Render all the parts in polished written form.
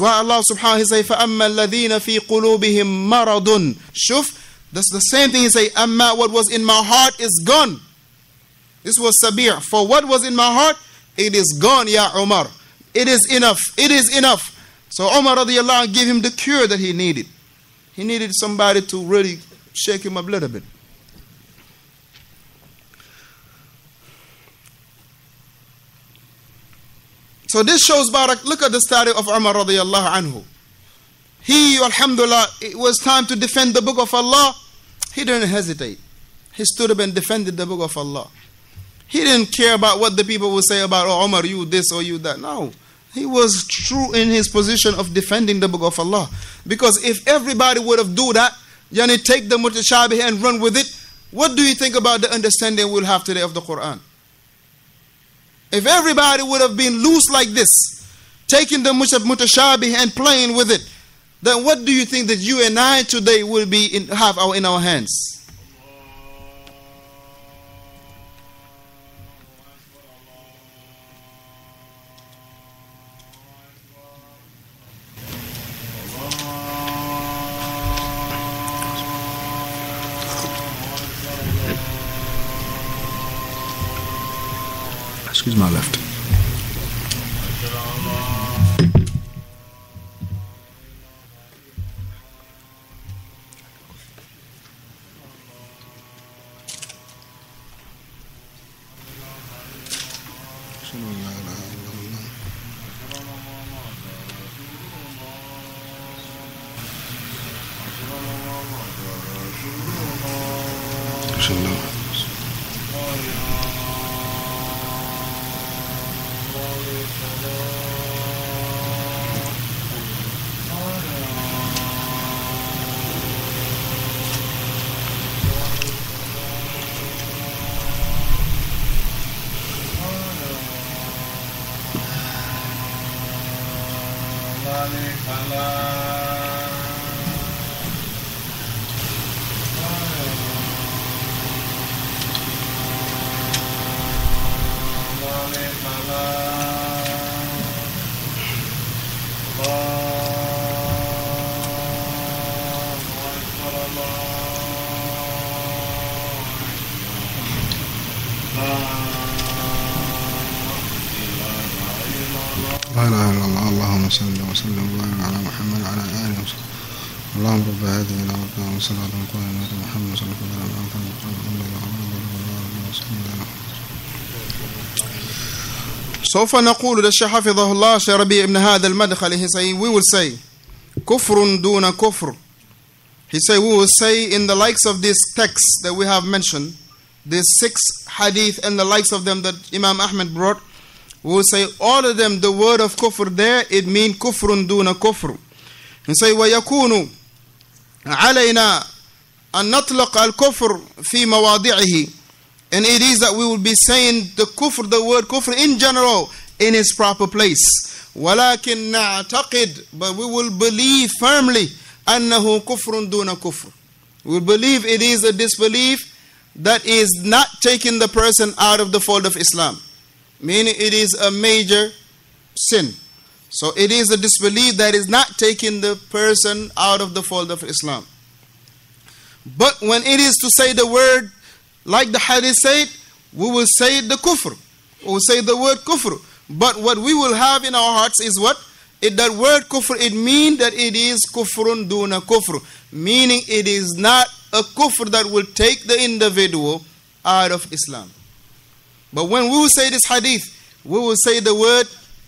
Why Allah subhanahu wa ta'ala say, فَأَمَّا الَّذِينَ فِي قُلُوبِهِمْ مَرَضٌ. Shuf, that's the same thing he say, Amma, what was in my heart is gone. This was sabir. For what was in my heart, it is gone, Ya Umar. It is enough. It is enough. So Umar radiallahu anhu gave him the cure that he needed. He needed somebody to really shake him up a little bit. So this shows, Barak, look at the story of Umar radiallahu anhu. He, alhamdulillah, it was time to defend the book of Allah. He didn't hesitate. He stood up and defended the book of Allah. He didn't care about what the people would say about, oh, Umar, you this or you that. No. He was true in his position of defending the book of Allah. Because if everybody would have do that, yani take the mutashabih and run with it, what do you think about the understanding we'll have today of the Quran? If everybody would have been loose like this, taking the mutashabih and playing with it, then what do you think that you and I today will be have in our hands? Excuse my left. لا إله إلا الله. اللهم صل وسلم وبارك على محمد وعلى آله وصحبه. اللهم رب هذه الأوقات والصلاة والقيامة محمد صلى الله عليه وسلم. سوف نقول للشيخ حفظه الله شيخ ربيع ابن هذا المدخل, he say, we will say كفر دون كفر. He say, we will say in the likes of this text that we have mentioned, these 6 hadith and the likes of them that Imam Ahmed brought, we will say all of them, the word of kufr there, it means kufrun duna kufr. He say, وَيَكُونُ عَلَيْنَا أَن نَطْلَقَ الْكُفْرِ فِي مَوَاضِعِهِ. And it is that we will be saying the kufr, the word kufr in general, in its proper place. وَلَكِنْ نَعْتَقِدْ, but we will believe firmly, أَنَّهُ كُفْرٌ دُونَ كُفْرٍ. We will believe it is a disbelief that is not taking the person out of the fold of Islam. Meaning it is a major sin. So it is a disbelief that is not taking the person out of the fold of Islam. But when it is to say the word, like the hadith said, we will say the kufr. We will say the word kufr. But what we will have in our hearts is what? That word kufr, it means that it is kufrun duna kufr. Meaning it is not a kufr that will take the individual out of Islam. But when we will say this hadith, we will say the word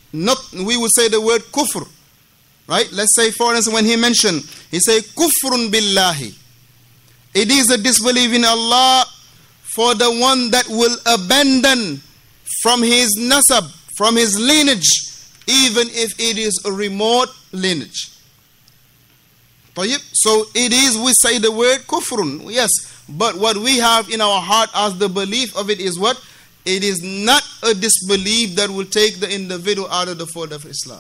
kufr. Right? Let's say, for instance, when he mentioned, he said kufrun billahi. It is a disbelief in Allah for the one that will abandon from his nasab, from his lineage, even if it is a remote lineage. So it is, we say the word kufrun, yes. But what we have in our heart as the belief of it is what? It is not a disbelief that will take the individual out of the fold of Islam.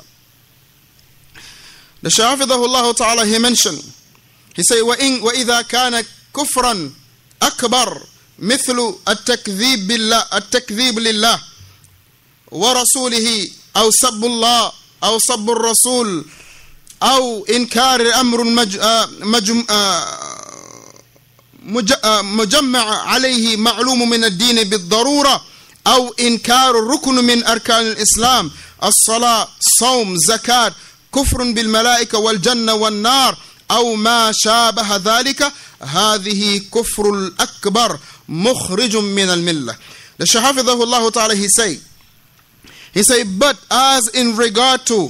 The Shaykh Hafidhahullah Ta'ala, he mentioned, he said, وَإِذَا كَانَ كُفْرًا أَكْبَرْ مِثْلُ التَّكْذِيبِ لِلَّهِ وَرَسُولِهِ أَوْ سَبُّ اللَّهِ أَوْ سَبُّ الرَّسُولِ أو إنكار أمر مجمع عليه معلوم من الدين بالضرورة أو إنكار الركن من أركان الإسلام الصلاة صوم زكاة كفر بالملائكة والجنة والنار أو ما شابه ذلك هذه كفر الأكبر مخرج من الملة. The Shaykh Hafidhahullah Ta'ala he say, but as in regard to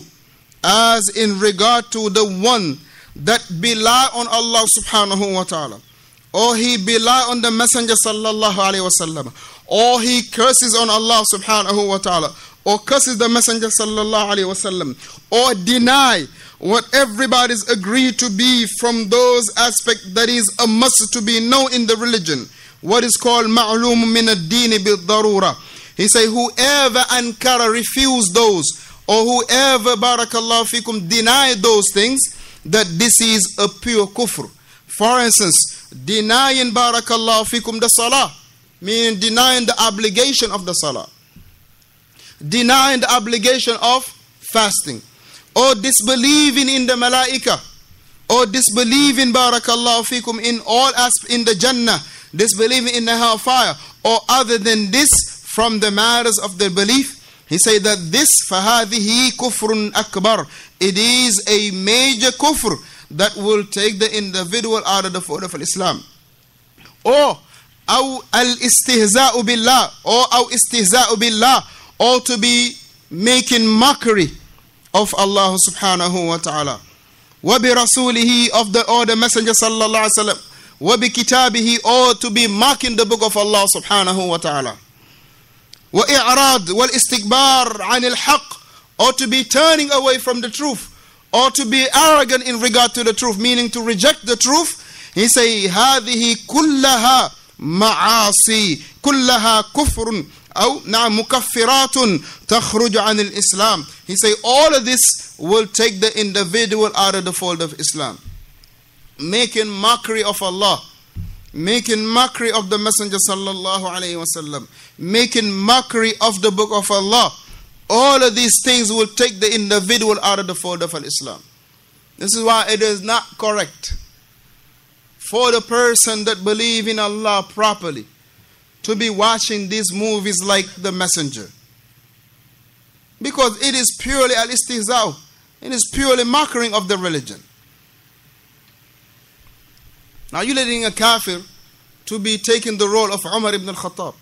the one that belie on Allah subhanahu wa ta'ala, or he belie on the Messenger sallallahu alayhi wasallam, or he curses on Allah subhanahu wa ta'ala, or curses the Messenger sallallahu alayhi wasallam, or deny what everybody's agreed to be from those aspects that is a must to be known in the religion, what is called ma'lum min ad-din bil-darura. He say whoever ankara refuse those, or whoever barakallahu fikum deny those things, that this is a pure kufr. For instance, denying barakallahu fikum the salah, meaning denying the obligation of the salah, denying the obligation of fasting, or disbelieving in the malaika, or disbelieving barakallahu fikum in all aspects in the Jannah, disbelieving in the hellfire, or other than this from the matters of the belief. He say that this فَهَذِهِ كُفْرٌ أَكْبَرٌ, it is a major kufr that will take the individual out of the fold of Islam. Or أو الإستهزاء بالله, or أو استهزاء بالله, or to be making mockery of Allah subhanahu wa ta'ala, وبرسوله, of the Messenger sallallahu alaihi wasallam, وبكتابه, or to be mocking the book of Allah subhanahu wa ta'ala, وإعراض والاستكبار عن الحق, or to be turning away from the truth, or to be arrogant in regard to the truth, meaning to reject the truth. He say هذه كلها معاصي كلها كفر أو نعم مكفرات تخرج عن الإسلام. He say all of this will take the individual out of the fold of Islam. Making mockery of Allah, making mockery of the Messenger sallallahu alayhi wasallam, making mockery of the book of Allah, all of these things will take the individual out of the fold of Islam. This is why it is not correct for the person that believe in Allah properly to be watching these movies like The Messenger, because it is purely al-istihza', it is purely mocking of the religion. Now you're letting a kafir to be taking the role of Umar ibn al-Khattab,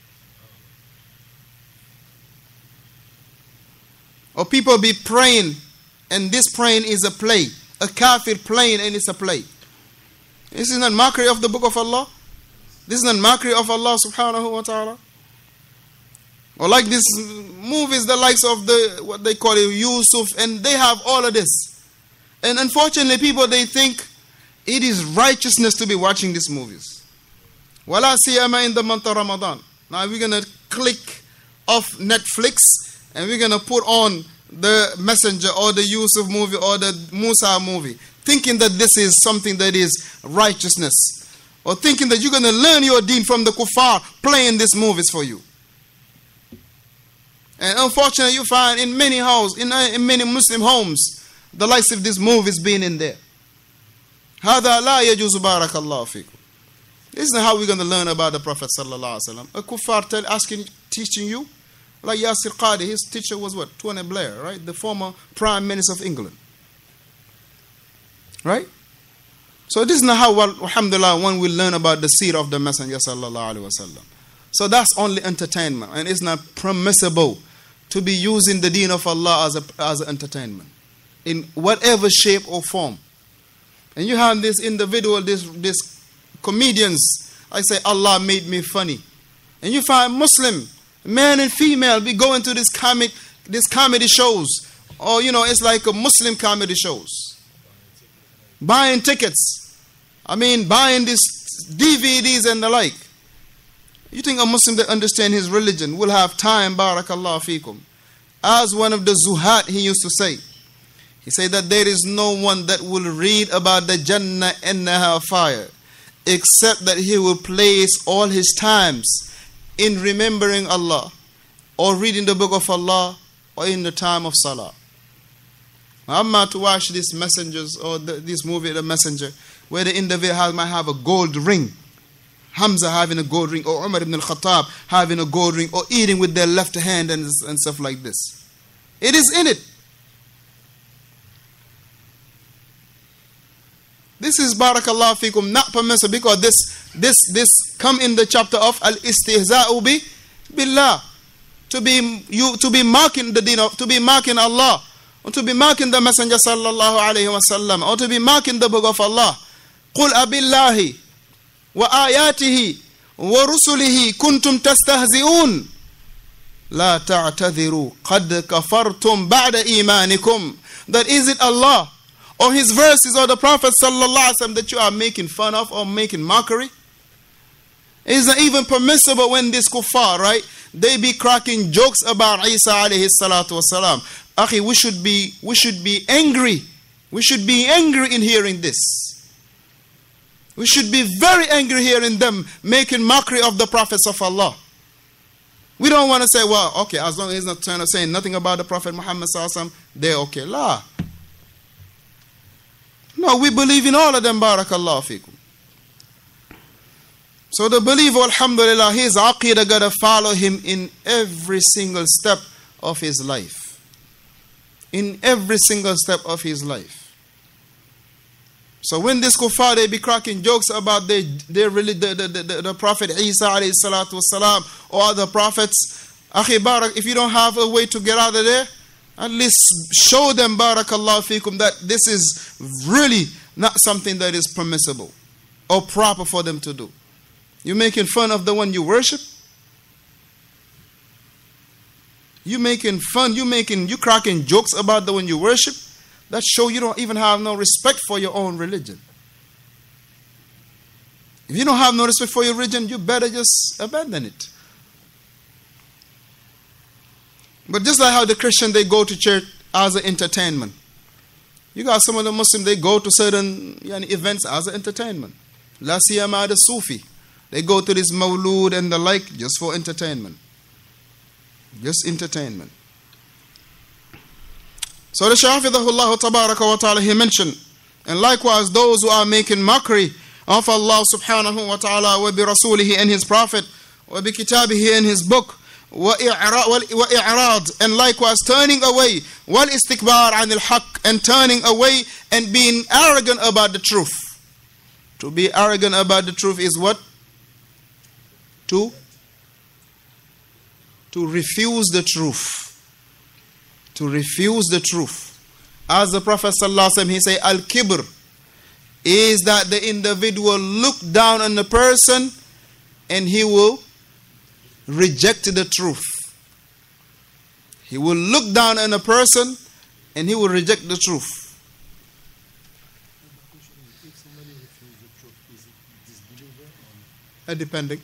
or people be praying and this praying is a play, a kafir praying and it's a play. This is not mockery of the book of Allah. This is not mockery of Allah subhanahu wa ta'ala. Or like these movies, the likes of what they call it, Yusuf, and they have all of this. And unfortunately, people, they think it is righteousness to be watching these movies. Wala siyama in the month of Ramadan. Now we're going to click off Netflix and we're going to put on the Messenger or the Yusuf movie or the Musa movie, thinking that this is something that is righteousness, or thinking that you're going to learn your deen from the kuffar playing these movies for you. And unfortunately, you find in many houses, in many Muslim homes, the likes of these movies being in there. هذا لا يجوز بارك الله فيكم. This is not how we're going to learn about the Prophet sallallahu alaihi wasallam. A kuffar teaching you, like Yasir Qadi, his teacher was what? Tony Blair, right? The former Prime Minister of England. Right? So this is not how, alhamdulillah, one will learn about the seed of the Messenger sallallahu alaihi wasallam. So that's only entertainment, and it's not permissible to be using the deen of Allah as an entertainment in whatever shape or form. And you have this individual, this comedians, I say Allah made me funny, and you find Muslim man and female be going to this comedy shows, or it's like a Muslim comedy shows, buying tickets, buying these DVDs and the like. You think a Muslim that understands his religion will have time, barakallahu fikum? As one of the Zuhat, he used to say, he said that there is no one that will read about the Jannah and the hellfire except that he will place all his times in remembering Allah, or reading the book of Allah, or in the time of Salah. Amma to watch these messengers or this movie, The Messenger, where the individual might have a gold ring. Hamza having a gold ring, or Umar ibn al-Khattab having a gold ring, or eating with their left hand and stuff like this. It is in it. This is barakallahu fikum not permissible, because this come in the chapter of al-istihza'u billah, to be marking the deen of, to be marking Allah, or to be marking the Messenger sallallahu alayhi wasallam, or to be marking the book of Allah. Qul abillahi wa ayatihi wa rusulihi kuntum tastahzi'un la ta'tadhiru qad kafartum ba'da imanikum. That is it Allah or His verses or the Prophet sallallahu alaihi wasallam that you are making fun of or making mockery? It isn't even permissible when this kuffar, right, they be cracking jokes about Isa alayhi salatu wasalam. Akhi, we should be angry. We should be angry in hearing this. We should be very angry hearing them making mockery of the prophets of Allah. We don't want to say, well, okay, as long as he's not trying to say nothing about the Prophet Muhammad sallallahu alaihi wasallam, they're okay. La. No, we believe in all of them, barakallahu fikum. So the believer, alhamdulillah, his aqidah got to follow him in every single step of his life. In every single step of his life. So when this kuffar, they be cracking jokes about the Prophet Isa alayhi salatu wasalam or other prophets, akhi barak, if you don't have a way to get out of there, at least show them, barakallahu fikum, that this is really not something that is permissible or proper for them to do. You making fun of the one you worship? You making fun, you cracking jokes about the one you worship? That show you don't even have no respect for your own religion. If you don't have no respect for your religion, you better just abandon it. But just like how the Christian, they go to church as an entertainment. You got some of the Muslims, they go to certain events as an entertainment. La siyama the Sufi. They go to this mawlud and the like just for entertainment. Just entertainment. So the Shafidahullah tabaraka wa ta'ala, he mentioned, and likewise those who are making mockery of Allah subhanahu wa ta'ala wa bi rasulihi and his prophet, wa bi kitabihi and his book, wa i'rad, and likewise turning away, wal istikbar an al-haq, and turning away and being arrogant about the truth. To be arrogant about the truth is what? To refuse the truth. To refuse the truth. As the Prophet ﷺ, he say, al-kibr is that the individual look down on the person and he will reject the truth. He will look down on a person and he will reject the truth. If somebody refuses the truth, is it disbeliever? Depending.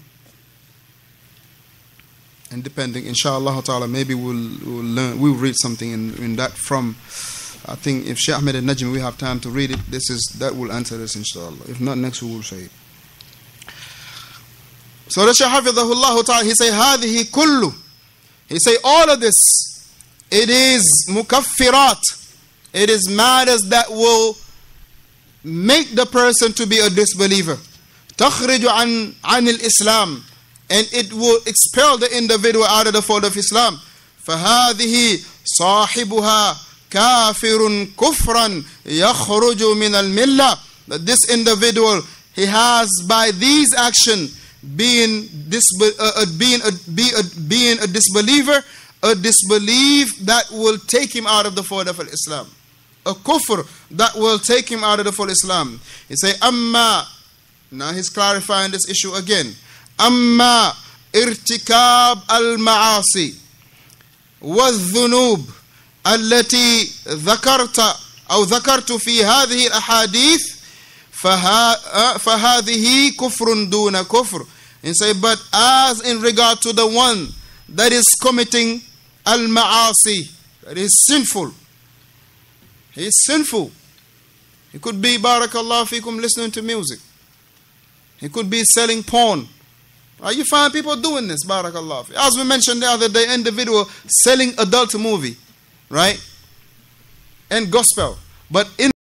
And depending, inshallah ta'ala, maybe we'll read something in that from, I think if Shaykh Ahmed al-Najmi, we have time to read it, that will answer this, inshallah. If not, next we will say it. So the Shaykh Hafidhahullah ta'ala, he say, هذه kullu. He say, all of this, it is mukaffirat. It is matters that will make the person to be a disbeliever. تخرج عن الإسلام. And it will expel the individual out of the fold of Islam. فَهَذِهِ صَاحِبُهَا كَافِرٌ كُفْرًا يَخْرُجُ مِنَ الْمِلَّةِ. That this individual, he has by these actions being a disbeliever, a disbelief that will take him out of the fold of Islam. A kufr that will take him out of the fold of Islam. He say, amma. Now he's clarifying this issue again. أما ارتكاب المعاصي والذنوب التي ذكرت في هذه الأحاديث فهذه كفر دون كفر. And say, but as in regard to the one that is committing al-ma'asi, that is sinful. He is sinful. He could be, barakallahu fikum, listening to music. He could be selling porn. You find people doing this, barakallah. As we mentioned the other day, individual selling adult movie, right? and gospel. But in